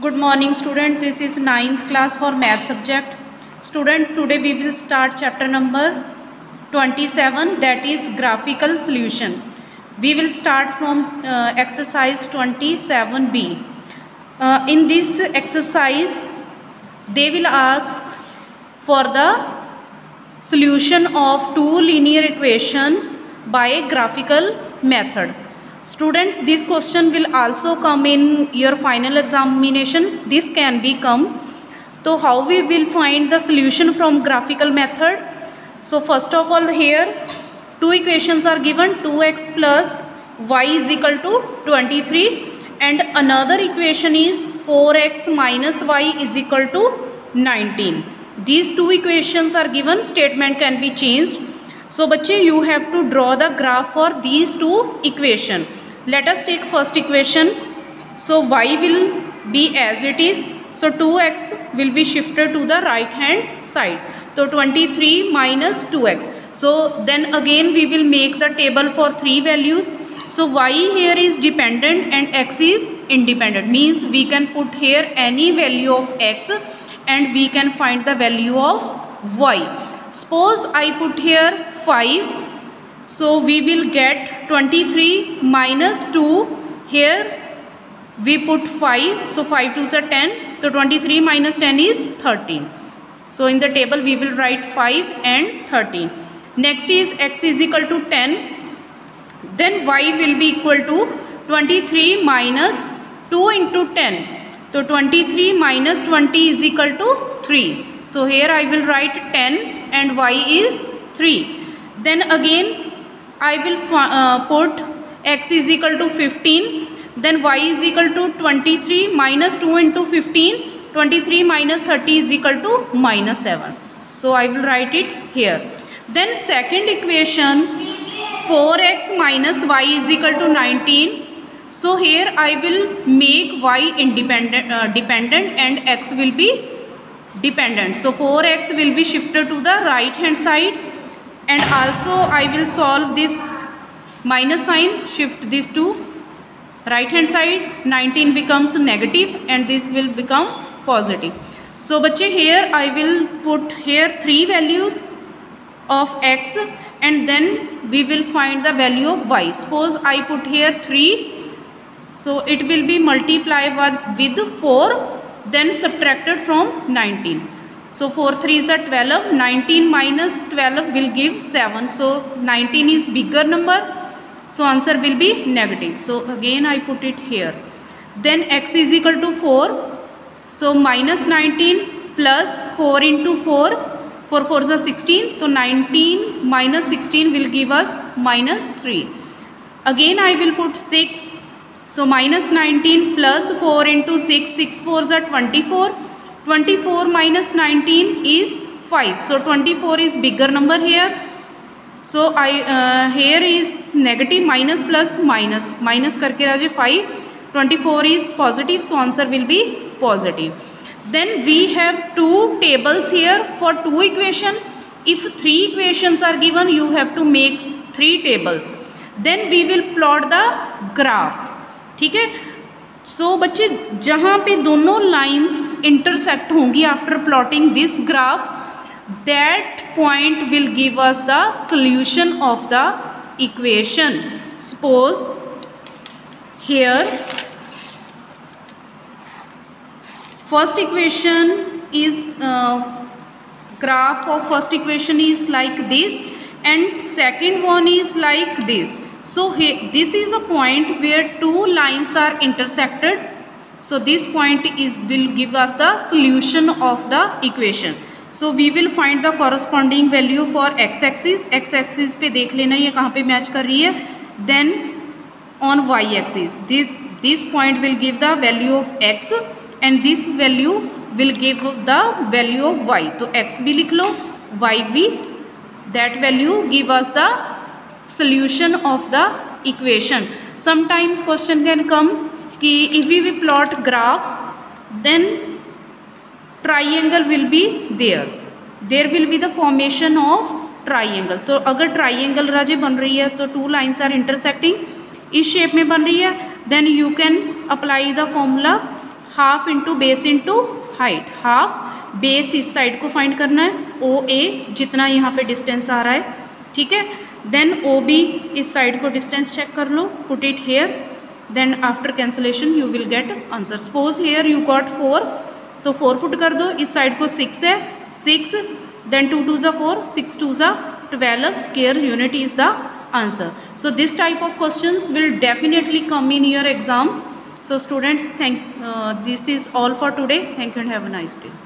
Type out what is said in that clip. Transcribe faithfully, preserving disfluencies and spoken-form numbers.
Good morning student, this is ninth class for math subject. Student, today we will start chapter number twenty-seven, that is graphical solution. We will start from uh, exercise twenty-seven B. Uh, in this exercise, they will ask for the solution of two linear equation by a graphical method. Students, this question will also come in your final examination. This can be come. So how we will find the solution from graphical method? So first of all, here two equations are given, two x plus y is equal to twenty-three, and another equation is four x minus y is equal to nineteen. These two equations are given, statement can be changed. So बच्चे, you have to draw the graph for these two equation. Let us take first equation. So y will be as it is. So two x will be shifted to the right hand side. So twenty-three minus two x. So then again we will make the table for three values. So y here is dependent and x is independent. Means we can put here any value of x and we can find the value of y. Suppose I put here five, so we will get twenty-three minus two, here we put five, so five twos are ten, so twenty-three minus ten is thirteen. So in the table we will write five and thirteen. Next is x is equal to ten, then y will be equal to twenty-three minus two into ten. So twenty-three minus twenty is equal to three. So here I will write ten and y is three. Then again I will uh, put x is equal to fifteen. Then y is equal to twenty-three minus two into fifteen. twenty-three minus thirty is equal to minus seven. So I will write it here. Then second equation, four x minus y is equal to nineteen. So here I will make y independent, uh, dependent and x will be dependent. So four x will be shifted to the right hand side, and also I will solve this minus sign, shift this to right hand side. nineteen becomes negative and this will become positive. So बच्चे, here I will put here three values of x and then we will find the value of y. Suppose I put here three, so it will be multiplied with four, then subtracted from nineteen. So four threes are twelve, nineteen minus twelve will give seven. So nineteen is bigger number, so answer will be negative. So again I put it here. Then x is equal to four. So minus nineteen plus four into four, four fours are sixteen. So nineteen minus sixteen will give us minus three. Again I will put six. So minus nineteen plus four into six, six fours are twenty-four. twenty-four minus nineteen is five. So twenty-four is bigger number here. So I uh, here is negative, minus plus minus. Minus करके राजे five. twenty-four is positive, so answer will be positive. Then we have two tables here for two equation. If three equations are given, you have to make three tables. Then we will plot the graph. ठीक है. सो so, बच्चे, जहाँ पे दोनों lines intersect होंगी after plotting this graph, that point will give us the solution of the equation. Suppose here first equation is graph of first equation is like this and second one is like this. So here this is the point where two lines are intersected. So this point is will give us the solution of the equation. So we will find the corresponding value for x axis. x axis पे देख लेना ये कहाँ पे match कर रही है. Then on y axis this this point will give the value of x and this value will give the value of y. तो x भी लिख लो, y भी. That value give us the solution of the equation. Sometimes question can come कि if we will plot graph, then triangle will be there. There will be the formation of triangle. तो अगर triangle राजे बन रही है तो two lines are intersecting, इस shape में बन रही है, then you can apply the formula half into base into height, half base इस साइड को फाइंड करना है, ओ ए जितना यहाँ पे डिस्टेंस आ रहा है, ठीक है। देन ओ बी इस साइड को डिस्टेंस चेक कर लो, put it here, then after cancellation you will get answer. Suppose here you got four, तो फोर पुट कर दो, इस साइड को सिक्स है, सिक्स, देन टू टू ज़ा फोर, सिक्स टू ज़ा twelve, square unit is the answer. So this type of questions will definitely come in your exam. So students, thank uh, this is all for today. Thank you and have a nice day.